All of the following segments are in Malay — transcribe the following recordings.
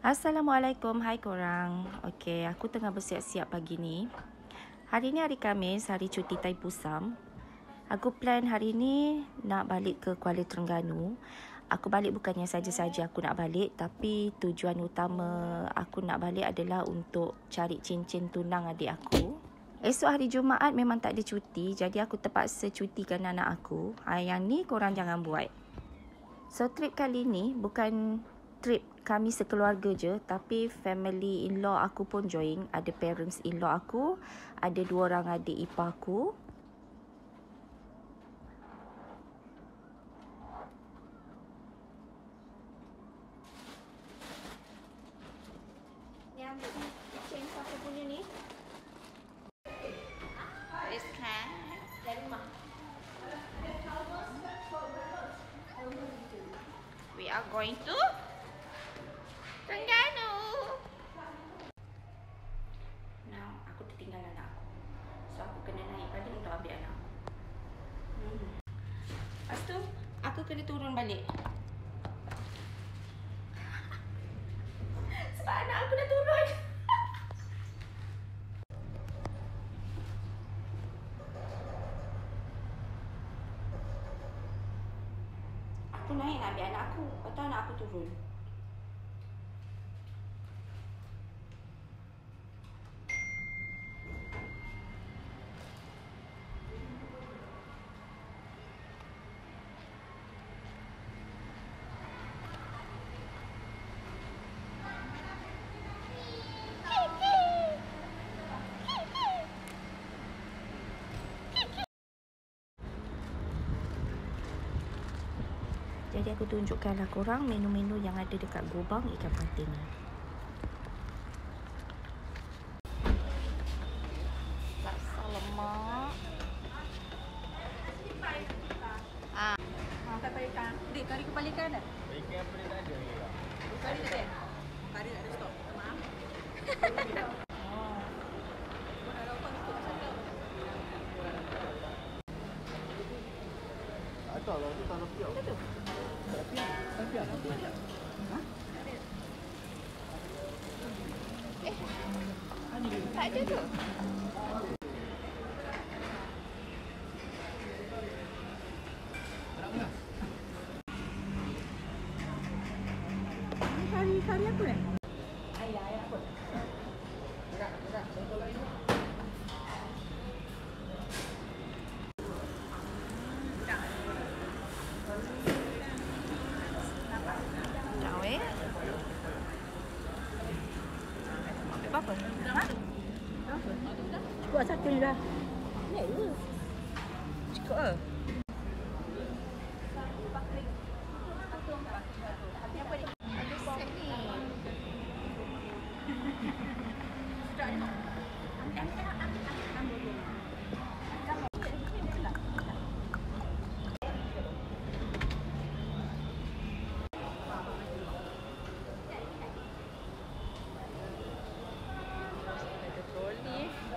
Assalamualaikum, hai korang. Okey, aku tengah bersiap-siap pagi ni. Hari ni hari Khamis, hari cuti Taipusam. Aku plan hari ni nak balik ke Kuala Terengganu. Aku balik bukannya saja-saja aku nak balik, tapi tujuan utama aku nak balik adalah untuk cari cincin tunang adik aku. Esok hari Jumaat memang tak ada cuti, jadi aku terpaksa cutikan anak aku. Yang ni korang jangan buat. So trip kali ni bukan trip kami sekeluarga je, tapi family in-law aku pun join. Ada parents in-law aku, ada 2 orang adik ipar aku. Ni ambil ni, chain siapa punya ni? Rizkan Dari rumah. we are going to Terengganu. Now, aku tertinggal anak aku. So, aku kena naik balik untuk ambil anak aku. Lepas tu, aku kena turun balik. Sebab anak aku dah turun. Aku naik nak ambil anak aku. Lepas tu anak aku turun. Jadi aku tunjukkanlah korang menu-menu yang ada dekat Gobang Ikan Patin ni. Laksa lemak. Makan kari ikan. Dik, kari kepala ikan ada? Kari ikan apa dia tak ada ke tak? Kari tak ada? Kari tak ada stok. Maaf. Kau nak lakukan stok satu. Tak tahu lah, tu tak nak piak. Betul tu? Tapi apa dia? Ha? Tak ada tu. Ini kari apa ni? Ayah apa? Sekejap weh. Ambil berapa? Buat satu ni dah. Ya, ya. Cukup ke? Ada set ni. Ada troli.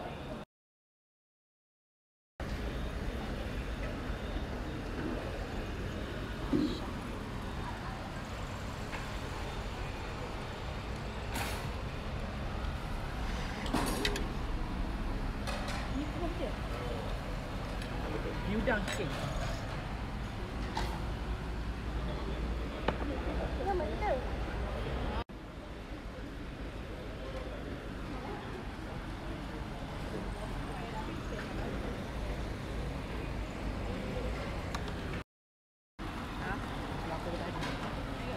Ni pun dia. Ni udang sikit.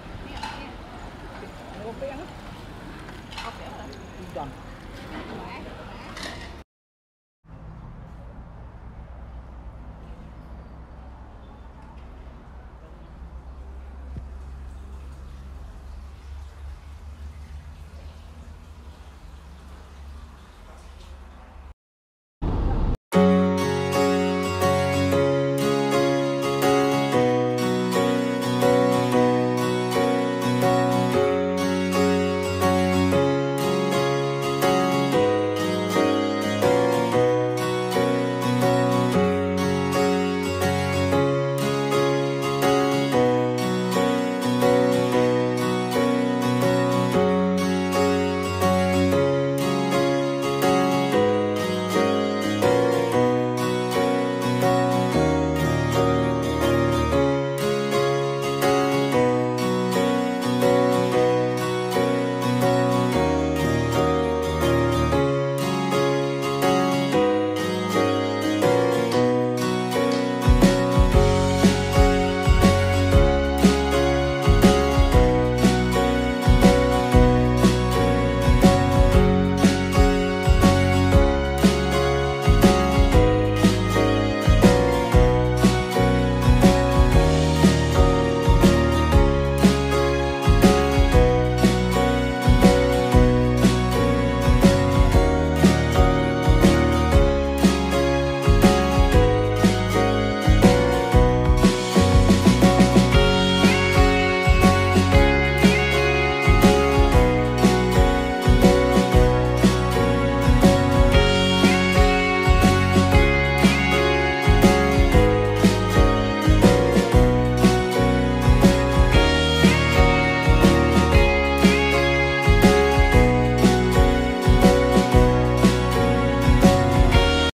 Berapa yang? Okey apa? Udang. Eh?